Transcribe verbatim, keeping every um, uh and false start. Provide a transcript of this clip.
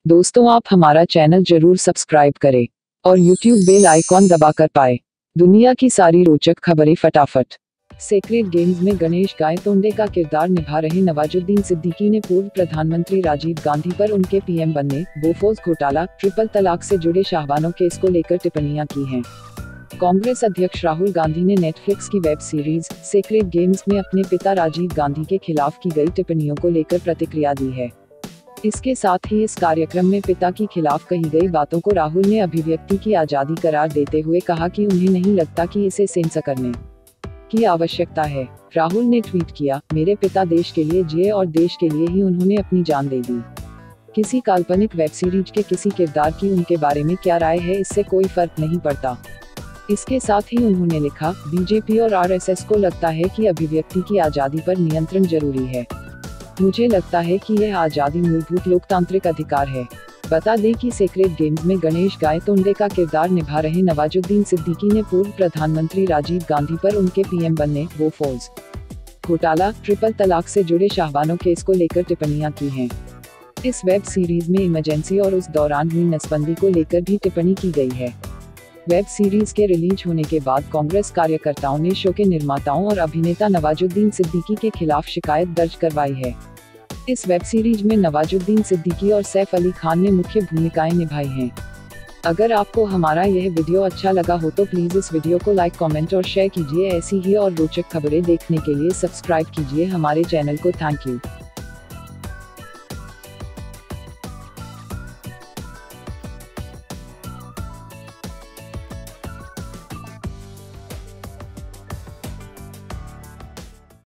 दोस्तों, आप हमारा चैनल जरूर सब्सक्राइब करें और यूट्यूब बेल आइकॉन दबाकर पाए दुनिया की सारी रोचक खबरें फटाफट। सेक्रेड गेम्स में गणेश गायतोंडे का किरदार निभा रहे नवाजुद्दीन सिद्दीकी ने पूर्व प्रधानमंत्री राजीव गांधी पर उनके पीएम बनने, बोफोर्स घोटाला, ट्रिपल तलाक से जुड़े शाहबानो केस को लेकर टिप्पणियां की हैं। कांग्रेस अध्यक्ष राहुल गांधी ने नेटफ्लिक्स की वेब सीरीज सेक्रेड गेम्स में अपने पिता राजीव गांधी के खिलाफ की गई टिप्पणियों को लेकर प्रतिक्रिया दी है। इसके साथ ही इस कार्यक्रम में पिता की खिलाफ कही गई बातों को राहुल ने अभिव्यक्ति की आजादी करार देते हुए कहा कि उन्हें नहीं लगता कि इसे सेंसर करने की आवश्यकता है। राहुल ने ट्वीट किया, मेरे पिता देश के लिए जिए और देश के लिए ही उन्होंने अपनी जान दे दी। किसी काल्पनिक वेब सीरीज के किसी किरदार की उनके बारे में क्या राय है, इससे कोई फर्क नहीं पड़ता। इसके साथ ही उन्होंने लिखा, बीजेपी और आरएसएस को लगता है कि अभिव्यक्ति की आजादी पर नियंत्रण जरूरी है। मुझे लगता है कि यह आजादी मूलभूत लोकतांत्रिक अधिकार है। बता दें कि सेक्रेड गेम्स में गणेश गायतोंडे का किरदार निभा रहे नवाजुद्दीन सिद्दीकी ने पूर्व प्रधानमंत्री राजीव गांधी पर उनके पीएम बनने, बोफोर्स घोटाला, ट्रिपल तलाक से जुड़े शाहबानो केस को लेकर टिप्पणियां की हैं। इस वेब सीरीज में इमरजेंसी और उस दौरान हुई नसबंदी को लेकर भी टिप्पणी की गई है। वेब सीरीज के रिलीज होने के बाद कांग्रेस कार्यकर्ताओं ने शो के निर्माताओं और अभिनेता नवाजुद्दीन सिद्दीकी के खिलाफ शिकायत दर्ज करवाई है। इस वेब सीरीज में नवाजुद्दीन सिद्दीकी और सैफ अली खान ने मुख्य भूमिकाएं निभाई हैं। अगर आपको हमारा यह वीडियो अच्छा लगा हो तो प्लीज इस वीडियो को लाइक, कमेंट और शेयर कीजिए। ऐसी ही और रोचक खबरें देखने के लिए सब्सक्राइब कीजिए हमारे चैनल को। Thank you.